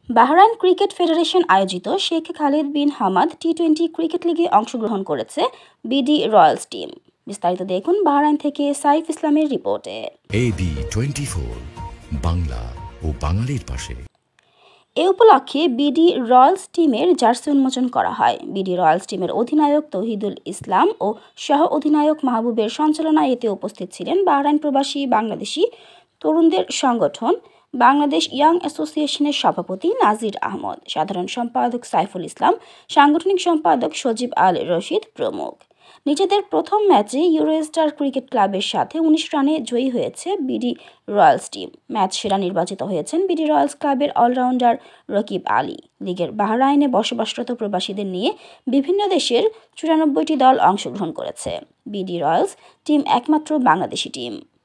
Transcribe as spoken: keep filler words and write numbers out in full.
Bahrain cricket federation আয়োজিত Sheikh Khalid bin Hamad T twenty cricket লিগে অংশগ্রহণ করেছে বিডি রয়্যালস টিম। বিস্তারিত দেখুন বাহরাইন থেকে সাইফ ইসলামের রিপোর্টে। এবি টোয়েন্টি ফোর, বাংলা ও বাঙালির পাশে। এ উপলক্ষে বিডি রয়্যালস টিমের জার্সি উন্মোচন করা হয়। বিডি রয়্যালস টিমের অধিনায়ক তৌহিদুল ইসলাম ও সহ অধিনায়ক মাহবুবের সঞ্চালনায় এতে উপস্থিত ছিলেন বাহরাইন প্রবাসী বাংলাদেশি তরুণদের সংগঠন বাংলাদেশ ইয়াং অ্যাসোসিয়েশনের সভাপতি নাজির আহমদ, সাধারণ সম্পাদক সাইফুল ইসলাম, সাংগঠনিক সম্পাদক সজীব আল রশিদ প্রমুখ। নিজেদের প্রথম ম্যাচে ইউরোস্টার ক্রিকেট ক্লাবের সাথে উনিশ রানে জয়ী হয়েছে বিডি রয়্যালস টিম। ম্যাচ সেরা নির্বাচিত হয়েছেন বিডি রয়্যালস ক্লাবের অলরাউন্ডার রকিব আলী। লিগের বাহরাইনে বসবাসরত প্রবাসীদের নিয়ে বিভিন্ন দেশের চুরানব্বইটি দল অংশগ্রহণ করেছে। বিডি রয়্যালস টিম একমাত্র বাংলাদেশি টিম।